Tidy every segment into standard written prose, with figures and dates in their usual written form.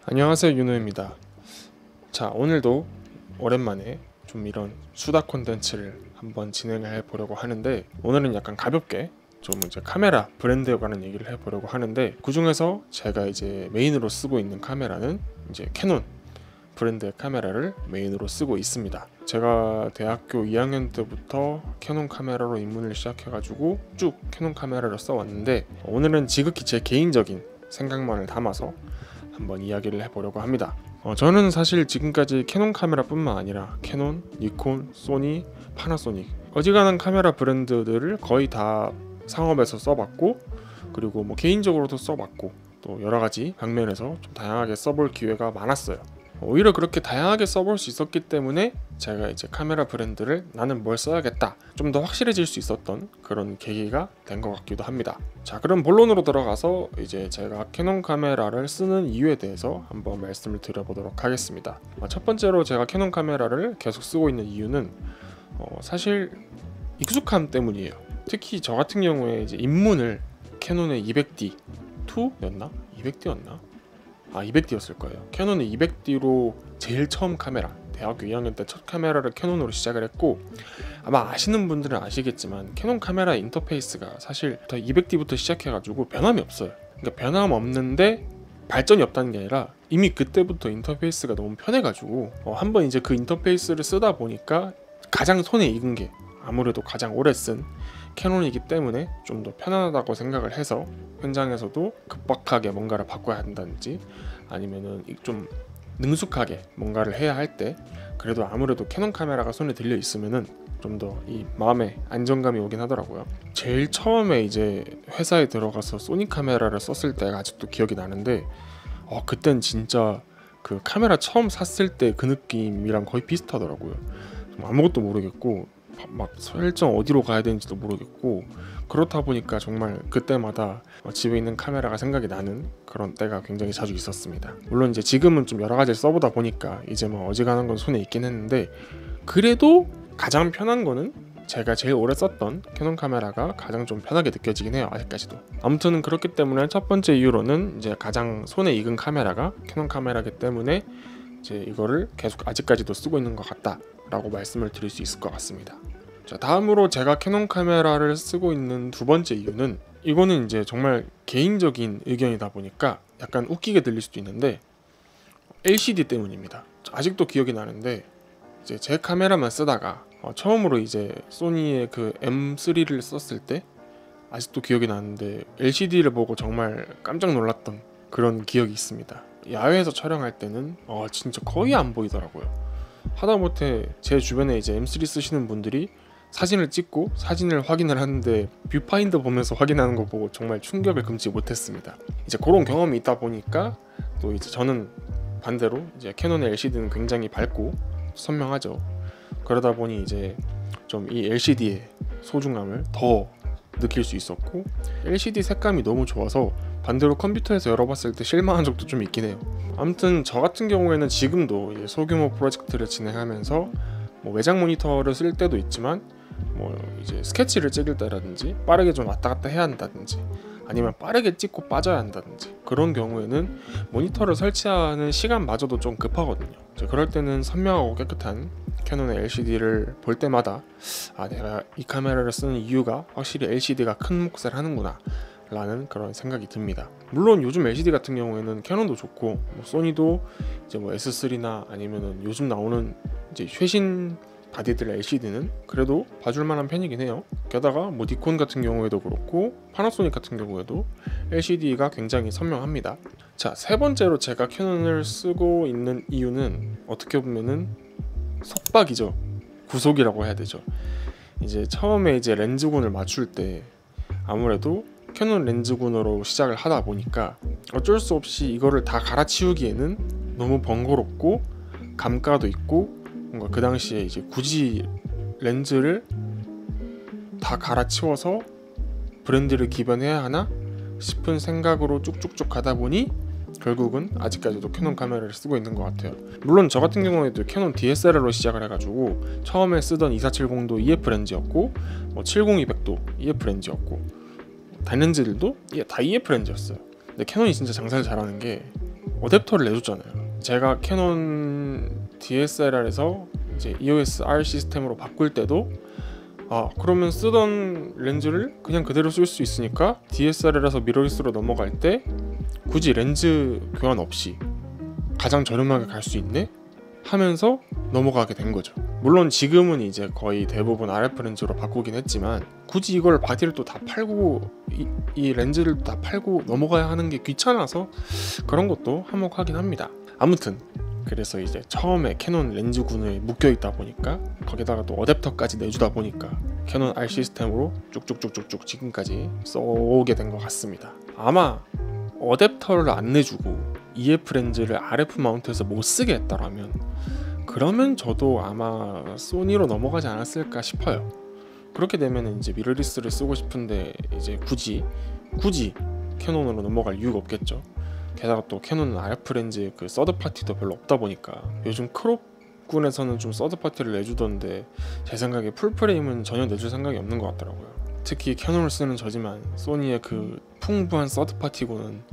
안녕하세요, 윤호입니다. 자, 오늘도 오랜만에 좀 이런 수다 콘텐츠를 한번 진행을 해보려고 하는데, 오늘은 약간 가볍게 좀 이제 카메라 브랜드에 관한 얘기를 해보려고 하는데, 그 중에서 제가 이제 메인으로 쓰고 있는 카메라는 이제 캐논 브랜드의 카메라를 메인으로 쓰고 있습니다. 제가 대학교 2학년 때부터 캐논 카메라로 입문을 시작해가지고 쭉 캐논 카메라를 써왔는데, 오늘은 지극히 제 개인적인 생각만을 담아서 한번 이야기를 해보려고 합니다. 저는 사실 지금까지 캐논 카메라뿐만 아니라 캐논, 니콘, 소니, 파나소닉 어지간한 카메라 브랜드들을 거의 다 상업에서 써봤고, 그리고 뭐 개인적으로도 써봤고, 또 여러가지 방면에서 좀 다양하게 써볼 기회가 많았어요. 오히려 그렇게 다양하게 써볼 수 있었기 때문에 제가 이제 카메라 브랜드를 나는 뭘 써야겠다 좀 더 확실해질 수 있었던 그런 계기가 된 것 같기도 합니다. 자, 그럼 본론으로 들어가서 이제 제가 캐논 카메라를 쓰는 이유에 대해서 한번 말씀을 드려보도록 하겠습니다. 첫 번째로 제가 캐논 카메라를 계속 쓰고 있는 이유는 사실 익숙함 때문이에요. 특히 저 같은 경우에 이제 입문을 캐논의 200D2였나? 200D였나? 200D였을 거예요. 캐논의 200D로 제일 처음 카메라, 대학교 2학년 때 첫 카메라를 캐논으로 시작을 했고, 아마 아시는 분들은 아시겠지만 캐논 카메라 인터페이스가 사실 200D부터 시작해가지고 변함이 없어요. 그러니까 변함 없는데 발전이 없다는 게 아니라 이미 그때부터 인터페이스가 너무 편해가지고 한번 이제 그 인터페이스를 쓰다 보니까 가장 손에 익은 게 아무래도 가장 오래 쓴 캐논이기 때문에 좀 더 편안하다고 생각을 해서 현장에서도 급박하게 뭔가를 바꿔야 한다든지 아니면은 좀 능숙하게 뭔가를 해야 할 때 그래도 아무래도 캐논 카메라가 손에 들려 있으면은 좀 더 이 마음에 안정감이 오긴 하더라고요. 제일 처음에 이제 회사에 들어가서 소니 카메라를 썼을 때가 아직도 기억이 나는데, 그땐 진짜 그 카메라 처음 샀을 때 그 느낌이랑 거의 비슷하더라고요. 아무것도 모르겠고 막 설정 어디로 가야 되는지도 모르겠고, 그렇다 보니까 정말 그때마다 집에 있는 카메라가 생각이 나는 그런 때가 굉장히 자주 있었습니다. 물론 이제 지금은 좀 여러 가지를 써보다 보니까 이제 뭐 어지간한 건 손에 있긴 했는데, 그래도 가장 편한 거는 제가 제일 오래 썼던 캐논 카메라가 가장 좀 편하게 느껴지긴 해요, 아직까지도. 아무튼 그렇기 때문에 첫 번째 이유로는 이제 가장 손에 익은 카메라가 캐논 카메라기 때문에 이제 이거를 계속 아직까지도 쓰고 있는 것 같다 라고 말씀을 드릴 수 있을 것 같습니다. 자, 다음으로 제가 캐논 카메라를 쓰고 있는 두 번째 이유는, 이거는 이제 정말 개인적인 의견이다 보니까 약간 웃기게 들릴 수도 있는데 LCD 때문입니다. 아직도 기억이 나는데 이제 제 카메라만 쓰다가 처음으로 이제 소니의 그 M3를 썼을 때 아직도 기억이 나는데 LCD를 보고 정말 깜짝 놀랐던 그런 기억이 있습니다. 야외에서 촬영할 때는 진짜 거의 안 보이더라고요. 하다못해 제 주변에 이제 M3 쓰시는 분들이 사진을 찍고 사진을 확인을 하는데 뷰파인더 보면서 확인하는 거 보고 정말 충격을 금치 못했습니다. 이제 그런 경험이 있다 보니까 또 이제 저는 반대로 이제 캐논의 LCD는 굉장히 밝고 선명하죠. 그러다 보니 이제 좀 이 LCD의 소중함을 더 느낄 수 있었고, LCD 색감이 너무 좋아서 반대로 컴퓨터에서 열어봤을 때 실망한 적도 좀 있긴 해요. 아무튼 저 같은 경우에는 지금도 이제 소규모 프로젝트를 진행하면서 뭐 외장 모니터를 쓸 때도 있지만, 뭐 이제 스케치를 찍을 때라든지 빠르게 좀 왔다 갔다 해야 한다든지 아니면 빠르게 찍고 빠져야 한다든지 그런 경우에는 모니터를 설치하는 시간마저도 좀 급하거든요. 그럴 때는 선명하고 깨끗한 캐논의 LCD를 볼 때마다 내가 이 카메라를 쓰는 이유가 확실히 LCD가 큰 몫을 하는구나 라는 그런 생각이 듭니다. 물론 요즘 LCD 같은 경우에는 캐논도 좋고 뭐 소니도 이제 뭐 S3나 아니면은 요즘 나오는 이제 최신 바디들 LCD는 그래도 봐줄만한 편이긴 해요. 게다가 뭐 니콘 같은 경우에도 그렇고 파나소닉 같은 경우에도 LCD가 굉장히 선명합니다. 자, 세 번째로 제가 캐논을 쓰고 있는 이유는 어떻게 보면은 속박이죠. 구속이라고 해야 되죠. 이제 처음에 이제 렌즈군을 맞출 때 아무래도 캐논 렌즈군으로 시작을 하다 보니까 어쩔 수 없이 이거를 다 갈아치우기에는 너무 번거롭고 감가도 있고, 뭔가 그 당시에 이제 굳이 렌즈를 다 갈아치워서 브랜드를 기변해야 하나 싶은 생각으로 쭉쭉쭉 가다 보니 결국은 아직까지도 캐논 카메라를 쓰고 있는 것 같아요. 물론 저 같은 경우에도 캐논 DSLR로 시작을 해가지고 처음에 쓰던 2470도 EF 렌즈였고, 뭐 70200도 EF 렌즈였고, 단렌즈들도 다 EF 렌즈였어요. 근데 캐논이 진짜 장사를 잘하는 게 어댑터를 내줬잖아요. 제가 캐논 DSLR에서 이제 EOS R 시스템으로 바꿀 때도 그러면 쓰던 렌즈를 그냥 그대로 쓸 수 있으니까 DSLR에서 미러리스로 넘어갈 때 굳이 렌즈 교환 없이 가장 저렴하게 갈 수 있네? 하면서 넘어가게 된 거죠. 물론 지금은 이제 거의 대부분 RF 렌즈로 바꾸긴 했지만 굳이 이걸 바디를 또 다 팔고 이 렌즈를 다 팔고 넘어가야 하는 게 귀찮아서 그런 것도 한몫하긴 합니다. 아무튼 그래서 이제 처음에 캐논 렌즈군에 묶여있다 보니까 거기다가 또 어댑터까지 내주다 보니까 캐논 R 시스템으로 쭉쭉쭉쭉쭉 지금까지 써오게 된 것 같습니다. 아마 어댑터를 안 내주고 EF 렌즈를 RF 마운트에서 못 쓰게 했다라면 그러면 저도 아마 소니로 넘어가지 않았을까 싶어요. 그렇게 되면 이제 미러리스를 쓰고 싶은데 이제 굳이 캐논으로 넘어갈 이유가 없겠죠. 게다가 또 캐논 RF 렌즈 그 서드 파티도 별로 없다 보니까 요즘 크롭군에서는 좀 서드 파티를 내주던데 제 생각에 풀프레임은 전혀 내줄 생각이 없는 것 같더라고요. 특히 캐논을 쓰는 저지만 소니의 그 풍부한 서드 파티고는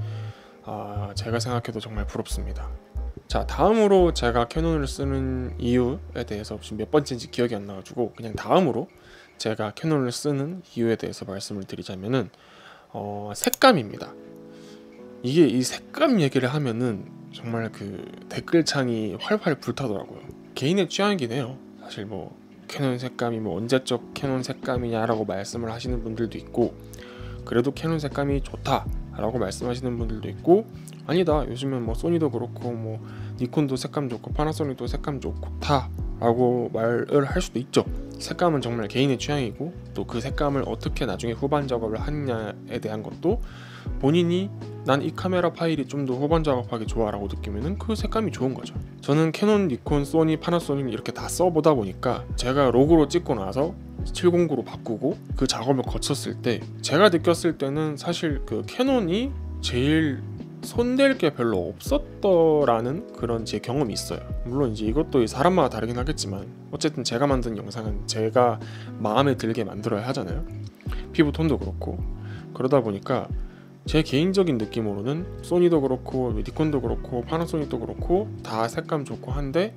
제가 생각해도 정말 부럽습니다. 자, 다음으로 제가 캐논을 쓰는 이유에 대해서 지금 몇 번째인지 기억이 안 나가지고 그냥 다음으로 제가 캐논을 쓰는 이유에 대해서 말씀을 드리자면은 색감입니다. 이게 이 색감 얘기를 하면은 정말 그 댓글창이 활활 불타더라고요. 개인의 취향이긴 해요. 사실 뭐 캐논 색감이 뭐 언제적 캐논 색감이냐라고 말씀을 하시는 분들도 있고 그래도 캐논 색감이 좋다라고 말씀하시는 분들도 있고 아니다 요즘은 뭐 소니도 그렇고 뭐 니콘도 색감 좋고 파나소닉도 색감 좋다라고 말을 할 수도 있죠. 색감은 정말 개인의 취향이고 또 그 색감을 어떻게 나중에 후반 작업을 하느냐에 대한 것도 본인이 난 이 카메라 파일이 좀 더 후반 작업하기 좋아라고 느끼면은 그 색감이 좋은 거죠. 저는 캐논, 니콘, 소니, 파나소닉 이렇게 다 써보다 보니까 제가 로그로 찍고 나서 709로 바꾸고 그 작업을 거쳤을 때 제가 느꼈을 때는 사실 그 캐논이 제일 손댈 게 별로 없었더라는 그런 제 경험이 있어요. 물론 이제 이것도 사람마다 다르긴 하겠지만 어쨌든 제가 만든 영상은 제가 마음에 들게 만들어야 하잖아요. 피부 톤도 그렇고 그러다 보니까 제 개인적인 느낌으로는 소니도 그렇고 니콘도 그렇고 파나소닉도 그렇고 다 색감 좋고 한데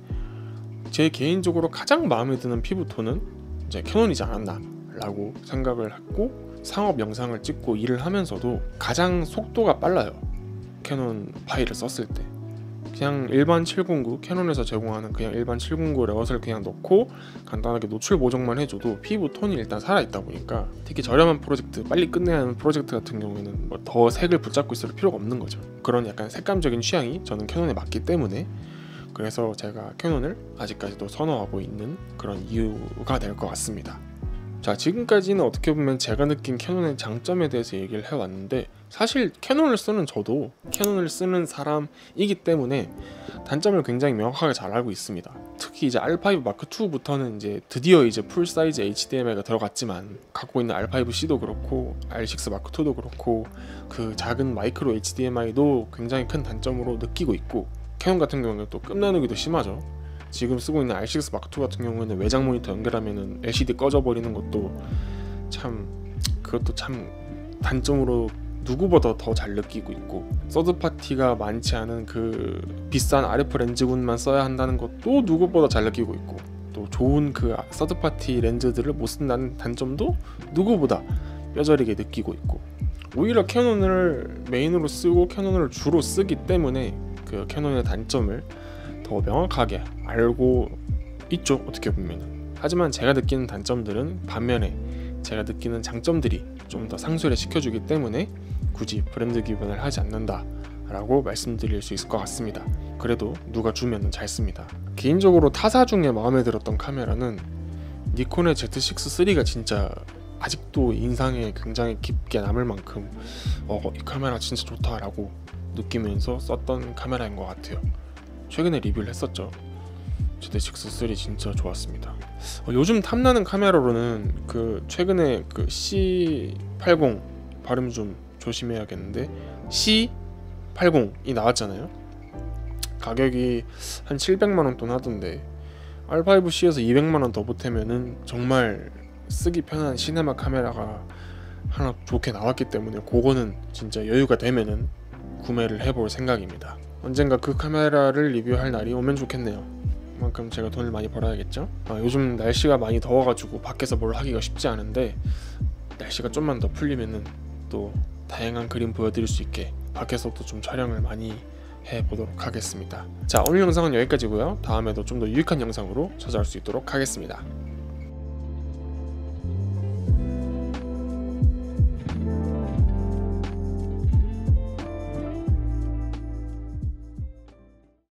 제 개인적으로 가장 마음에 드는 피부 톤은 이제 캐논이지 않았나 라고 생각을 했고 상업 영상을 찍고 일을 하면서도 가장 속도가 빨라요. 캐논 파일을 썼을 때 그냥 일반 709 캐논에서 제공하는 그냥 일반 709 레것을 그냥 넣고 간단하게 노출 보정만 해줘도 피부 톤이 일단 살아있다 보니까 특히 저렴한 프로젝트 빨리 끝내야 하는 프로젝트 같은 경우에는 뭐 더 색을 붙잡고 있을 필요가 없는 거죠. 그런 약간 색감적인 취향이 저는 캐논에 맞기 때문에 그래서 제가 캐논을 아직까지도 선호하고 있는 그런 이유가 될 것 같습니다. 자, 지금까지는 어떻게 보면 제가 느낀 캐논의 장점에 대해서 얘기를 해왔는데 사실 캐논을 쓰는 저도 캐논을 쓰는 사람이기 때문에 단점을 굉장히 명확하게 잘 알고 있습니다. 특히 이제 R5 마크 2부터는 이제 드디어 이제 풀 사이즈 HDMI가 들어갔지만 갖고 있는 R5C도 그렇고 R6 마크 2도 그렇고 그 작은 마이크로 HDMI도 굉장히 큰 단점으로 느끼고 있고 캐논 같은 경우는 또 끝나누기도 심하죠. 지금 쓰고 있는 R6 마크 2 같은 경우에는 외장 모니터 연결하면은 LCD 꺼져버리는 것도 참 단점으로 누구보다 더 잘 느끼고 있고 서드 파티가 많지 않은 그 비싼 RF 렌즈군만 써야 한다는 것도 누구보다 잘 느끼고 있고 또 좋은 그 서드 파티 렌즈들을 못 쓴다는 단점도 누구보다 뼈저리게 느끼고 있고 오히려 캐논을 메인으로 쓰고 캐논을 주로 쓰기 때문에 그 캐논의 단점을 더 명확하게 알고 있죠, 어떻게 보면은. 하지만 제가 느끼는 단점들은 반면에 제가 느끼는 장점들이 좀 더 상쇄를 시켜주기 때문에 굳이 브랜드 기분을 하지 않는다 라고 말씀드릴 수 있을 것 같습니다. 그래도 누가 주면 잘 씁니다. 개인적으로 타사 중에 마음에 들었던 카메라는 니콘의 Z6-3가 진짜 아직도 인상에 굉장히 깊게 남을 만큼 이 카메라 진짜 좋다라고 느끼면서 썼던 카메라인 것 같아요. 최근에 리뷰를 했었죠. Z6-3 진짜 좋았습니다. 요즘 탐나는 카메라로는 그 최근에 그 C80 발음 좀 조심해야겠는데 C80이 나왔잖아요. 가격이 한 700만원 돈 하던데 R5C에서 200만원 더 보태면은 정말 쓰기 편한 시네마 카메라가 하나 좋게 나왔기 때문에 그거는 진짜 여유가 되면은 구매를 해볼 생각입니다. 언젠가 그 카메라를 리뷰할 날이 오면 좋겠네요. 그만큼 제가 돈을 많이 벌어야겠죠. 요즘 날씨가 많이 더워가지고 밖에서 뭘 하기가 쉽지 않은데 날씨가 좀만 더 풀리면은 또 다양한 그림 보여드릴 수 있게 밖에서도 좀 촬영을 많이 해보도록 하겠습니다. 자, 오늘 영상은 여기까지고요. 다음에도 좀 더 유익한 영상으로 찾아올 수 있도록 하겠습니다.